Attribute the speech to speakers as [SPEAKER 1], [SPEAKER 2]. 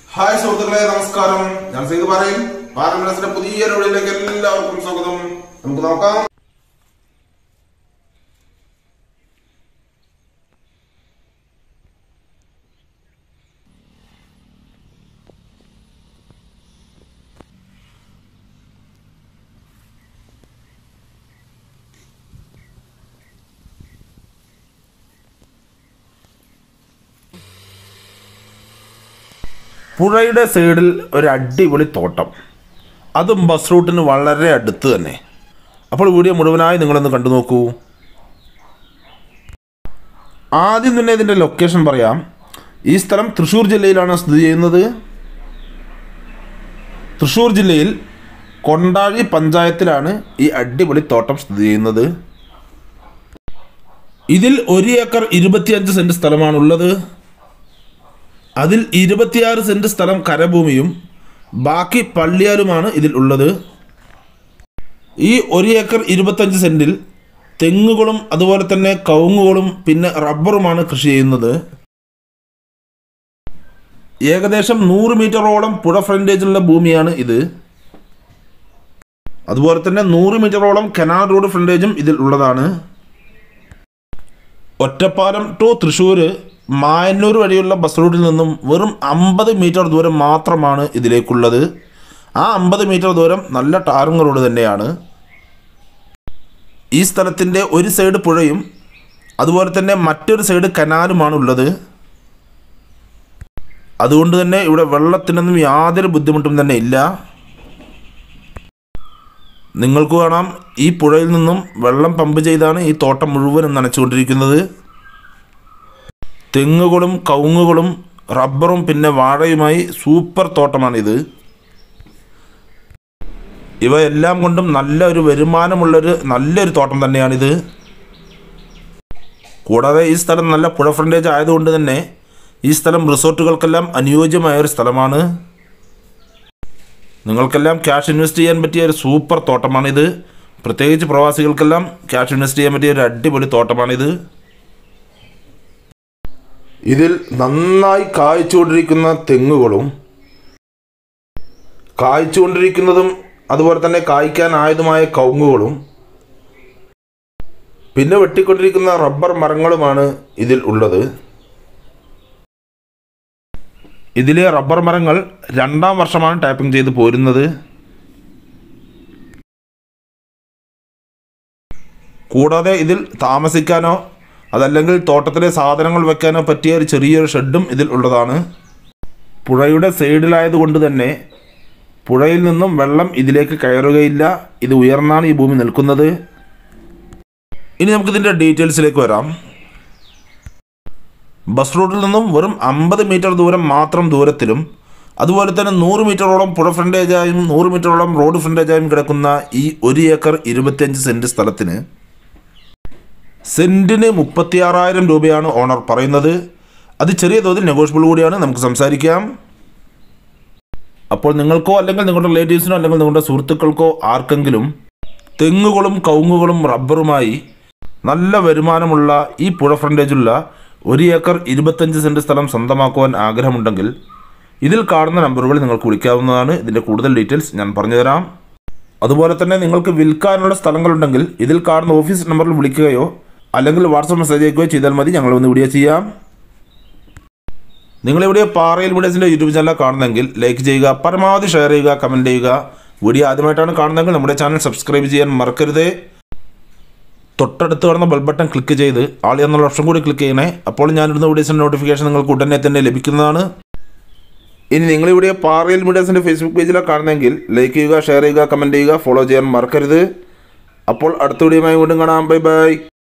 [SPEAKER 1] Hi സുഹൃത്തുക്കളെ, നമസ്കാരം. ഞാൻ സെയ്ദ് പറയും. പാരമ്പര്യത്തിന്റെ പുതിയ വീഡിയോയിലേക്ക് എല്ലാവർക്കും സ്വാഗതം. നമുക്ക് നോക്കാം. പുഴയുടെ സൈഡിൽ ഒരു അടിപൊളി തോട്ടം, അതും ബസ് റൂട്ടിന് വളരെ അടുത്ത് തന്നെ. അപ്പോൾ വീഡിയോ മുഴുവനായി നിങ്ങളൊന്ന് കണ്ടു നോക്കൂ. ആദ്യം തന്നെ ഇതിൻ്റെ ലൊക്കേഷൻ പറയാം. ഈ സ്ഥലം തൃശ്ശൂർ ജില്ലയിലാണ് സ്ഥിതി ചെയ്യുന്നത്. തൃശ്ശൂർ ജില്ലയിൽ കൊണ്ടാഴി പഞ്ചായത്തിലാണ് ഈ അടിപൊളി തോട്ടം സ്ഥിതി ചെയ്യുന്നത്. ഇതിൽ 1 ഏക്കർ 25 സെൻറ്റ് സ്ഥലമാണുള്ളത്. അതിൽ 26 സെൻറ്റ് സ്ഥലം കരഭൂമിയും ബാക്കി പള്ളിയാലുമാണ് ഇതിൽ ഉള്ളത്. ഈ 1 ഏക്കർ 25 സെൻറ്റിൽ തെങ്ങുകളും അതുപോലെ തന്നെ കവുങ്ങുകളും പിന്നെ റബ്ബറുമാണ് കൃഷി ചെയ്യുന്നത്. ഏകദേശം 100 മീറ്ററോളം പുഴ ഫ്രണ്ടേജുള്ള ഭൂമിയാണ് ഇത്. അതുപോലെ തന്നെ 100 മീറ്ററോളം കനാൽ റോഡ് ഫ്രണ്ടേജും ഇതിൽ ഉള്ളതാണ്. ഒറ്റപ്പാലം ടു തൃശ്ശൂർ മായന്നൂർ വഴിയുള്ള ബസ് റൂട്ടിൽ നിന്നും വെറും 50 മീറ്റർ ദൂരം മാത്രമാണ് ഇതിലേക്കുള്ളത്. ആ 50 മീറ്റർ ദൂരം നല്ല ടാറിംഗ് റോഡ് തന്നെയാണ്. ഈ സ്ഥലത്തിൻ്റെ ഒരു സൈഡ് പുഴയും അതുപോലെ തന്നെ മറ്റൊരു സൈഡ് കനാലുമാണ് ഉള്ളത്. അതുകൊണ്ട് തന്നെ ഇവിടെ വെള്ളത്തിനൊന്നും യാതൊരു ബുദ്ധിമുട്ടും തന്നെ ഇല്ല. നിങ്ങൾക്ക് കാണാം, ഈ പുഴയിൽ നിന്നും വെള്ളം പമ്പ് ചെയ്താണ് ഈ തോട്ടം മുഴുവനും നനച്ചുകൊണ്ടിരിക്കുന്നത്. തെങ്ങുകളും കവുങ്ങുകളും റബ്ബറും പിന്നെ വാഴയുമായി സൂപ്പർ തോട്ടമാണിത്. ഇവയെല്ലാം കൊണ്ടും നല്ലൊരു വരുമാനമുള്ളൊരു നല്ലൊരു തോട്ടം തന്നെയാണിത്. കൂടാതെ ഈ സ്ഥലം നല്ല പുഴ ഫ്രണ്ടേജ് ആയതുകൊണ്ട് തന്നെ ഈ സ്ഥലം റിസോർട്ടുകൾക്കെല്ലാം അനുയോജ്യമായൊരു സ്ഥലമാണ്. നിങ്ങൾക്കെല്ലാം ക്യാഷ് ഇൻവെസ്റ്റ് ചെയ്യാൻ പറ്റിയ ഒരു സൂപ്പർ തോട്ടമാണിത്. പ്രത്യേകിച്ച് പ്രവാസികൾക്കെല്ലാം ക്യാഷ് ഇൻവെസ്റ്റ് ചെയ്യാൻ പറ്റിയ ഒരു അടിപൊളി തോട്ടമാണിത്. ഇതിൽ നന്നായി കായ്ച്ചുകൊണ്ടിരിക്കുന്ന തെങ്ങുകളും കായ്ച്ചുകൊണ്ടിരിക്കുന്നതും അതുപോലെ തന്നെ കായ്ക്കാനായതുമായ കവുങ്ങുകളും പിന്നെ വെട്ടിക്കൊണ്ടിരിക്കുന്ന റബ്ബർ മരങ്ങളുമാണ് ഇതിൽ ഉള്ളത്. ഇതിലെ റബ്ബർ മരങ്ങൾ 2ാം വർഷമാണ് ടാപ്പിംഗ് ചെയ്ത് പോരുന്നത്. കൂടാതെ ഇതിൽ താമസിക്കാനോ അതല്ലെങ്കിൽ തോട്ടത്തിലെ സാധനങ്ങൾ വെക്കാനോ പറ്റിയ ഒരു ചെറിയൊരു ഷെഡും ഇതിൽ ഉള്ളതാണ്. പുഴയുടെ സൈഡിലായതുകൊണ്ട് തന്നെ പുഴയിൽ നിന്നും വെള്ളം ഇതിലേക്ക് കയറുകയില്ല. ഇത് ഉയർന്നാണ് ഈ ഭൂമി നിൽക്കുന്നത്. ഇനി നമുക്കിതിൻ്റെ ഡീറ്റെയിൽസിലേക്ക് വരാം. ബസ് റൂട്ടിൽ നിന്നും വെറും 50 മീറ്റർ ദൂരം മാത്രം ദൂരത്തിലും അതുപോലെ തന്നെ 100 മീറ്ററോളം പുഴ ഫ്രണ്ടേജായും 100 മീറ്ററോളം റോഡ് ഫ്രണ്ടേജായും കിടക്കുന്ന ഈ 1 ഏക്കർ 25 സെൻറ്റ് സ്ഥലത്തിന് സെൻറ്റിന് 36,000 രൂപയാണ് ഓണർ പറയുന്നത്. അത് ചെറിയ തോതിൽ നെഗോഷ്യബിൾ കൂടിയാണ്, നമുക്ക് സംസാരിക്കാം. അപ്പോൾ നിങ്ങൾക്കോ അല്ലെങ്കിൽ നിങ്ങളുടെ റിലേറ്റീവ്സിനോ അല്ലെങ്കിൽ നിങ്ങളുടെ സുഹൃത്തുക്കൾക്കോ ആർക്കെങ്കിലും തെങ്ങുകളും കവുങ്ങുകളും റബ്ബറുമായി നല്ല വരുമാനമുള്ള ഈ പുഴ ഫ്രണ്ടേജുള്ള 1 ഏക്കർ 25 സെൻറ്റ് സ്ഥലം സ്വന്തമാക്കുവാൻ ആഗ്രഹമുണ്ടെങ്കിൽ ഇതിൽ കാണുന്ന നമ്പറുകൾ നിങ്ങൾക്ക് വിളിക്കാവുന്നതാണ്. ഇതിൻ്റെ കൂടുതൽ ഡീറ്റെയിൽസ് ഞാൻ പറഞ്ഞുതരാം. അതുപോലെ തന്നെ നിങ്ങൾക്ക് വിൽക്കാനുള്ള സ്ഥലങ്ങളുണ്ടെങ്കിൽ ഇതിൽ കാണുന്ന ഓഫീസ് നമ്പറിൽ വിളിക്കുകയോ അല്ലെങ്കിൽ വാട്സപ്പ് മെസ്സേജ് അയക്കുകയോ ചെയ്താൽ മതി. ഞങ്ങളൊന്ന് വീഡിയോ ചെയ്യാം. നിങ്ങളിവിടെ പാറയിൽ വീഡിയോസിൻ്റെ യൂട്യൂബ് ചാനൽ കാണുന്നെങ്കിൽ ലൈക്ക് ചെയ്യുക, പരമാവധി ഷെയർ ചെയ്യുക, കമൻറ്റ് ചെയ്യുക. വീഡിയോ ആദ്യമായിട്ടാണ് കാണുന്നതെങ്കിൽ നമ്മുടെ ചാനൽ സബ്സ്ക്രൈബ് ചെയ്യാൻ മറക്കരുത്. തൊട്ടടുത്ത് കാണുന്ന ബെൽ ബട്ടൺ ക്ലിക്ക് ചെയ്ത് ആൾ എന്നുള്ള ഓപ്ഷൻ കൂടി ക്ലിക്ക് ചെയ്യണേ. അപ്പോൾ ഞാനിടുന്ന വീഡിയോസിൻ്റെ നോട്ടിഫിക്കേഷൻ നിങ്ങൾക്ക് ഉടനെ തന്നെ ലഭിക്കുന്നതാണ്. ഇനി നിങ്ങളിവിടെ പാറയിൽ മീഡിയാസിൻ്റെ ഫേസ്ബുക്ക് പേജിലാണ് കാണുന്നതെങ്കിൽ ലൈക്ക് ചെയ്യുക, ഷെയർ ചെയ്യുക, കമൻറ്റ് ചെയ്യുക, ഫോളോ ചെയ്യാൻ മറക്കരുത്. അപ്പോൾ അടുത്ത വീഡിയോയുമായി വീണ്ടും കാണാം. Bye by.